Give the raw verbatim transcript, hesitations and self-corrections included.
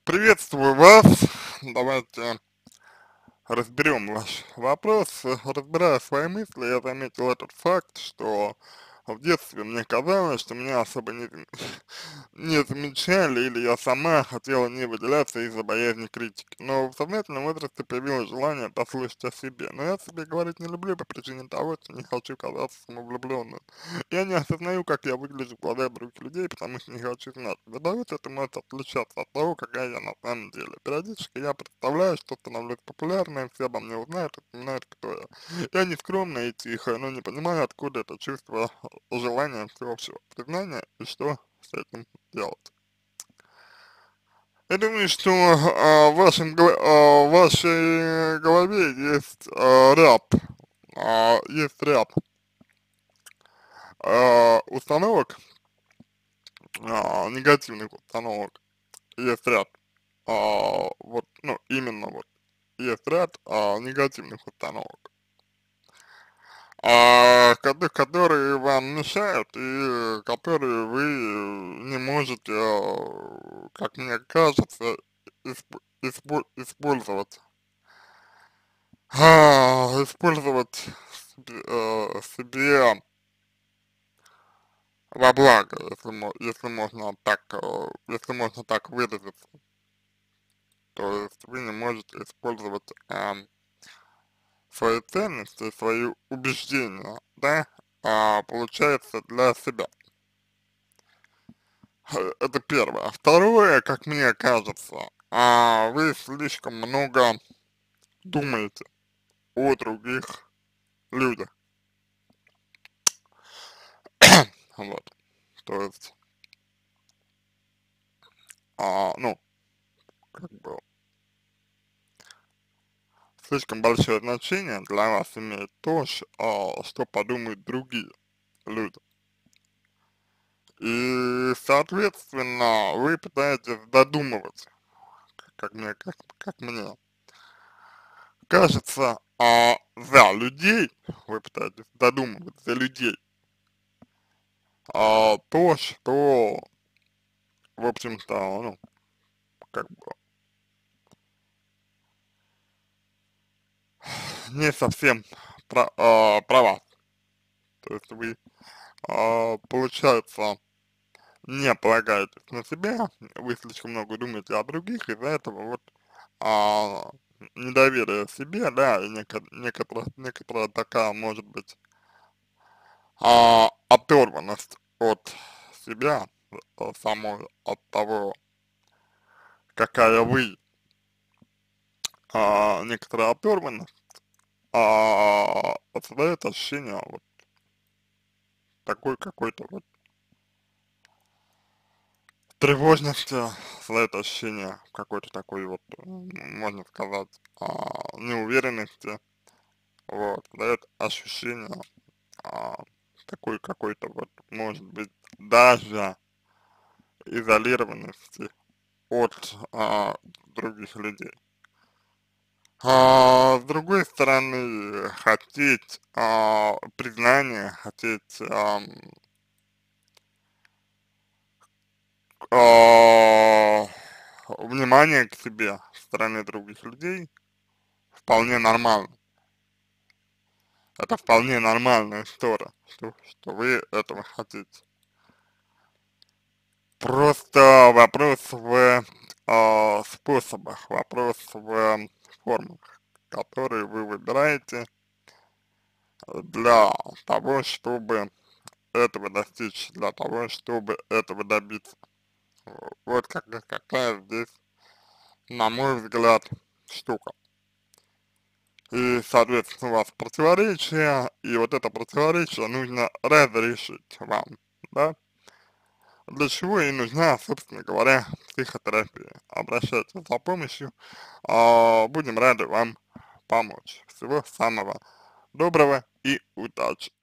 Приветствую вас. Давайте разберем ваш вопрос. Разбирая свои мысли, я заметил этот факт, что в детстве мне казалось, что меня особо не, зам- не замечали, или я сама хотела не выделяться из-за боязни критики. Но в сознательном возрасте появилось желание послушать о себе. Но я себе говорить не люблю по причине того, что не хочу казаться самовлюбленным. Я не осознаю, как я выгляжу в глазах других людей, потому что не хочу знать. Выдают это может отличаться от того, какая я на самом деле. Периодически я представляю, что становлюсь популярным, все обо мне узнают и вспоминают, кто я. Я не скромная и тихая, но не понимаю, откуда это чувство желания всеобщего признания и что с этим делать. Я думаю, что а, в, вашем, гла- а, в вашей голове есть а, ряд, а, есть ряд а, установок, а, негативных установок, есть ряд, а, вот, ну, именно вот, есть ряд а, негативных установок, а, кото- которые вам мешают и которые вы не можете, а, как мне кажется, исп- испо- использовать, а, использовать себе, э, себе во благо, если, мо- если можно так, э, если можно так выразиться. То есть вы не можете использовать ам, свои ценности, свои убеждения, да, а, получается для себя. Э, Это первое. Второе, как мне кажется, а, вы слишком много думаете о других людях. Вот. То есть, а, ну, как бы, слишком большое значение для вас имеет то, ш- а, что подумают другие люди. И, соответственно, вы пытаетесь додумывать, как мне, как, как мне кажется, а за людей, вы пытаетесь додумывать за людей, а, то, что, в общем-то, ну, как бы не совсем про, а, про вас. То есть вы, а, получается, не полагаетесь на себя, вы слишком много думаете о других, из-за этого вот а, недоверие себе, да, и неко, некоторая, некоторая такая, может быть, а, оторванность от себя, э, самой, от того, какая вы, а, некоторая оторванность, а, создает ощущение вот такой какой-то вот тревожности, создает ощущение какой-то такой вот, м, можно сказать, а, неуверенности, вот, дает ощущение а, такой какой-то вот, может быть, даже изолированности от а, других людей. А, с другой стороны, хотеть а, признания, хотеть ам, а, внимания к себе со стороны других людей вполне нормально. Это вполне нормальная история, что, что вы этого хотите. Просто вопрос в а, способах, вопрос в формах, которые вы выбираете для того, чтобы этого достичь, для того, чтобы этого добиться. Вот как, какая здесь, на мой взгляд, штука. И, соответственно, у вас противоречие, и вот это противоречие нужно разрешить вам, да? Для чего и нужна, собственно говоря, психотерапия. Обращайтесь за помощью, а, будем рады вам помочь. Всего самого доброго и удачи!